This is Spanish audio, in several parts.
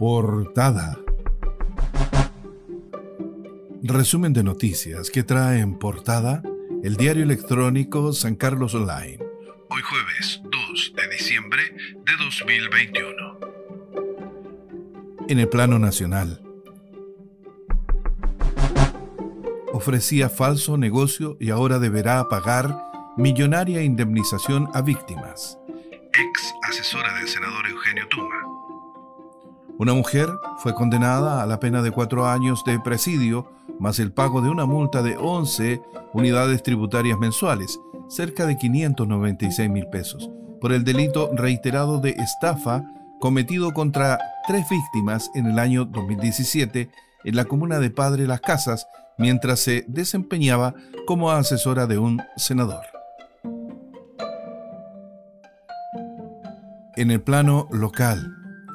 Portada. Resumen de noticias que trae en portada el diario electrónico San Carlos Online. Hoy jueves 2 de diciembre de 2021. En el plano nacional. Ofrecía falso negocio y ahora deberá pagar millonaria indemnización a víctimas. Ex asesora del senador Eugenio Tuma. Una mujer fue condenada a la pena de 4 años de presidio más el pago de una multa de 11 unidades tributarias mensuales, cerca de 596.000 pesos, por el delito reiterado de estafa cometido contra 3 víctimas en el año 2017 en la comuna de Padre Las Casas, mientras se desempeñaba como asesora de un senador. En el plano local,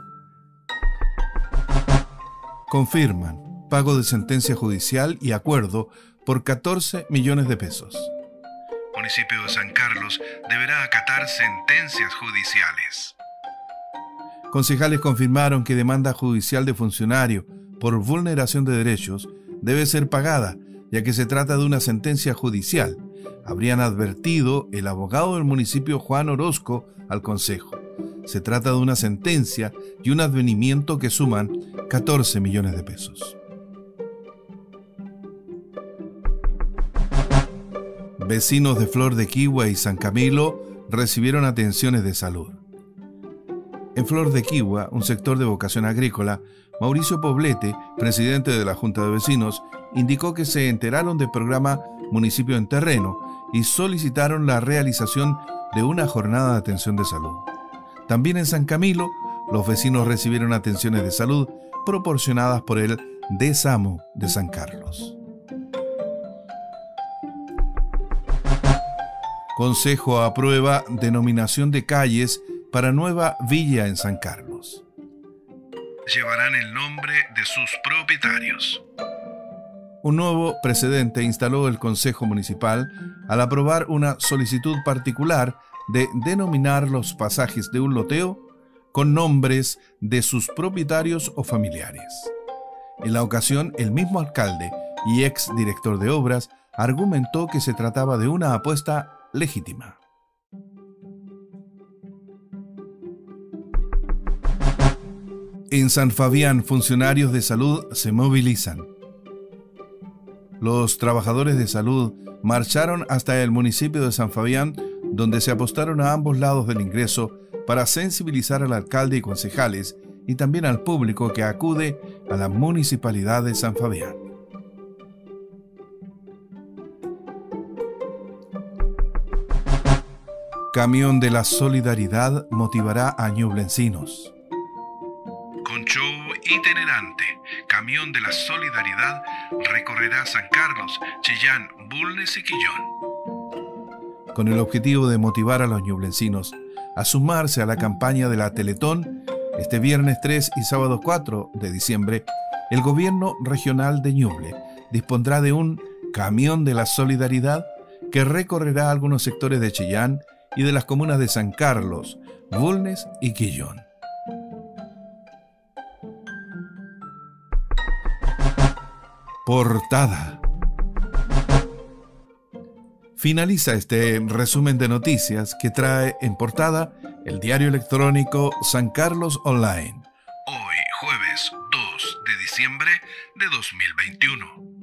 confirman pago de sentencia judicial y acuerdo por 14 millones de pesos. Municipio de San Carlos deberá acatar sentencias judiciales. Concejales confirmaron que demanda judicial de funcionario por vulneración de derechos debe ser pagada, ya que se trata de una sentencia judicial, habrían advertido el abogado del municipio Juan Orozco al Consejo. Se trata de una sentencia y un advenimiento que suman 14 millones de pesos. Vecinos de Flor de Quihua y San Camilo recibieron atenciones de salud. En Flor de Quihua, un sector de vocación agrícola, Mauricio Poblete, presidente de la Junta de Vecinos, indicó que se enteraron del programa Municipio en Terreno y solicitaron la realización de una jornada de atención de salud. También en San Camilo, los vecinos recibieron atenciones de salud proporcionadas por el DESAMO de San Carlos. Consejo aprueba denominación de calles para nueva villa en San Carlos. Llevarán el nombre de sus propietarios. Un nuevo precedente instaló el Consejo Municipal al aprobar una solicitud particular de denominar los pasajes de un loteo con nombres de sus propietarios o familiares. En la ocasión, el mismo alcalde y ex director de obras argumentó que se trataba de una apuesta legítima. En San Fabián, funcionarios de salud se movilizan. Los trabajadores de salud marcharon hasta el municipio de San Fabián, donde se apostaron a ambos lados del ingreso para sensibilizar al alcalde y concejales y también al público que acude a la municipalidad de San Fabián. Camión de la Solidaridad motivará a ñublencinos. Con show itinerante, Camión de la Solidaridad recorrerá San Carlos, Chillán, Bulnes y Quillón. Con el objetivo de motivar a los ñublencinos a sumarse a la campaña de la Teletón, este viernes 3 y sábado 4 de diciembre, el gobierno regional de Ñuble dispondrá de un Camión de la Solidaridad que recorrerá algunos sectores de Chillán y de las comunas de San Carlos, Bulnes y Quillón. Portada. Finaliza este resumen de noticias que trae en portada el diario electrónico San Carlos Online. Hoy, jueves 2 de diciembre de 2021.